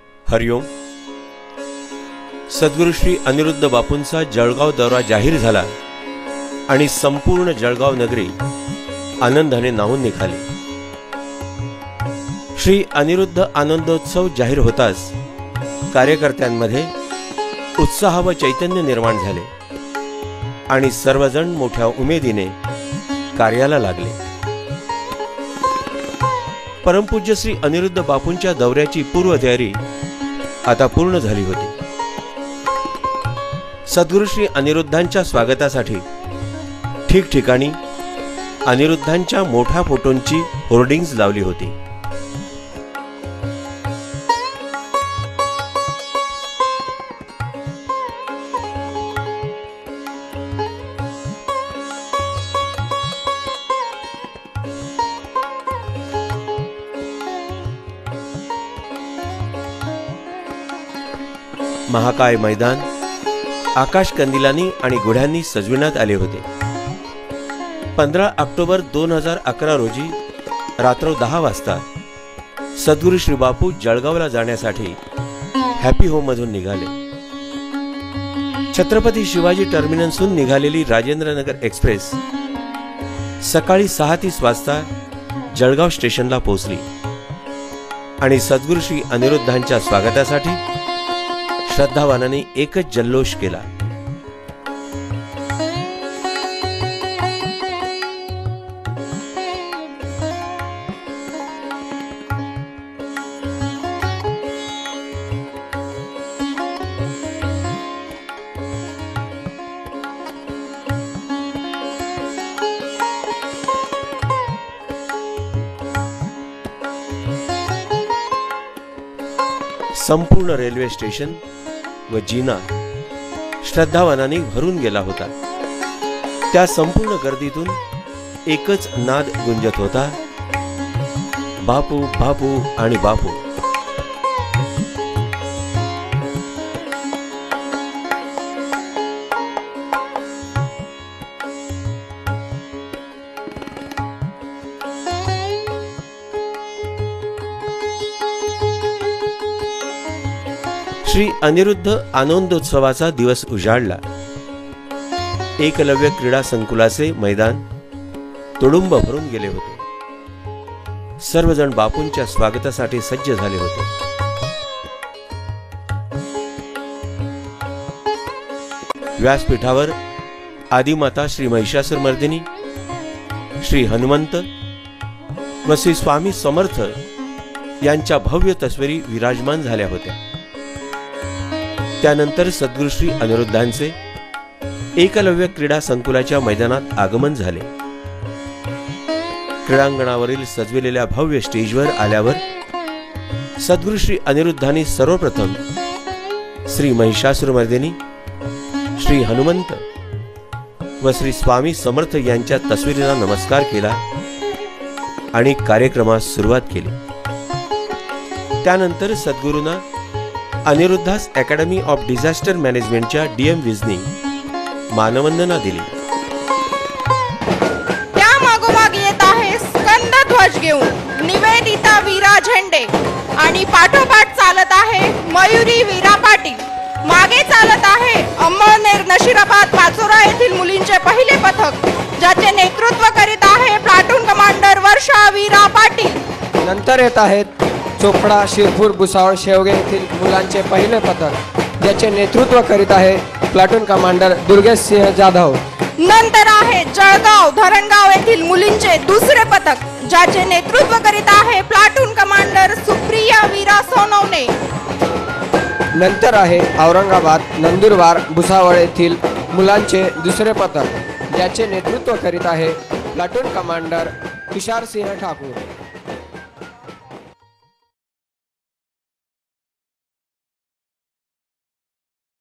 हरिओम। सद्गुरू श्री अनिरुद्ध बापूंचा जळगाव दौरा जाहीर झाला आणि संपूर्ण जळगाव नगरी आनंदाने न्हाऊन निघाली। श्री अनिरुद्ध आनंदोत्सव जाहीर होताच कार्यकर्त्यांमध्ये उत्साह व चैतन्य निर्माण झाले आणि सर्वजण मोठ्या उमेदीने कार्याला लागले। परमपूज्य श्री अनिरुद्ध बापूंच्या दौऱ्याची पूर्वतयारी आता पूर्ण झाली होती। सद्गुरू श्री अनिरुद्धांच्या स्वागतासाठी ठिकठिकाणी अनिरुद्धांच्या मोठ्या फोटोंची होर्डिंग्ज लावली होती। महाकाय मैदान आकाश कंदिलांनी आणि गुढ्यांनी सजविण्यात आले होते। 15 ऑक्टोबर 2011 रोजी रात्र 10 वाजता सद्गुरू श्री बापू जळगावला जाण्यासाठी हॅपी होम मधून निघाले। छत्रपती शिवाजी टर्मिनसहून निघालेली राजेंद्रनगर एक्सप्रेस सकाळी 6:30 वाजता जळगाव स्टेशनला पोहोचली आणि सद्गुरू श्री अनिरुद्धांच्या स्वागतासाठी श्रद्धावानाने एकच जल्लोष केला। संपूर्ण रेल्वे स्टेशन व जिना श्रद्धावानाने भरून गेला होता। त्या संपूर्ण गर्दीतून एकच नाद गुंजत होता, बापू बापू आणि बापू। श्री अनिरुद्ध आनंदोत्सवाचा दिवस उजाडला। एकलव्य क्रीडा संकुलाचे मैदान तुडुंब भरून गेले होते। सर्वजण बापूंच्या स्वागतासाठी सज्ज झाले होते। व्यासपीठावर आदिमाता श्री महिषासुरमर्दिनी, श्री हनुमंत व श्री स्वामी समर्थ यांच्या भव्य तस्वीरी विराजमान झाल्या होत्या। त्यानंतर सद्गुरू श्री अनिरुद्धांचे एकलव्य क्रीडा संकुलाच्या मैदानात आगमन झाले। क्रीडांगणावरील सजविलेल्या भव्य स्टेजवर आल्यावर सद्गुरू श्री अनिरुद्धांनी सर्वप्रथम श्री महिषासुरमर्दिनी, श्री हनुमंत व श्री स्वामी समर्थ यांच्या तस्वीरींना नमस्कार केला आणि कार्यक्रमास सुरुवात केली। त्यानंतर सद्गुरूंना अनिरुद्धास अकॅडमी ऑफ डिझास्टर मॅनेजमेंटच्या डीएम विजनी मानवंदना दिली। त्या मागोमाग येत आहे स्कंद ध्वज घेऊन निवेदिता वीरा झेंडे आणि पाठोपाठ चालत आहे मयुरी वीरा पाटील। मागे चालत आहे अंमळनेर नशिराबाद पाचोरा येथील मुलींचे पहिले पथक, ज्याचे नेतृत्व करीत आहे प्लाटून कमांडर वर्षा वीरा पाटील। नंतर येत आहेत चोपडा, शिरपूर, भुसावळ, शेवगे येथील मुलांचे पहिले पथक, ज्याचे नेतृत्व करीत आहे प्लाटून कमांडर दुर्गेश सिंह जाधव। नंतर आहे जळगाव, धरणगाव येथील मुलींचे दुसरे पथक, ज्याचे नेतृत्व करीत आहे प्लाटून कमांडर सुप्रिया वीरा सोनवणे। नंतर आहे औरंगाबाद, नंदुरबार, भुसावळ येथील मुलांचे दुसरे पथक, ज्याचे नेतृत्व करीत आहे प्लाटून कमांडर तुषार सिंह ठाकूर।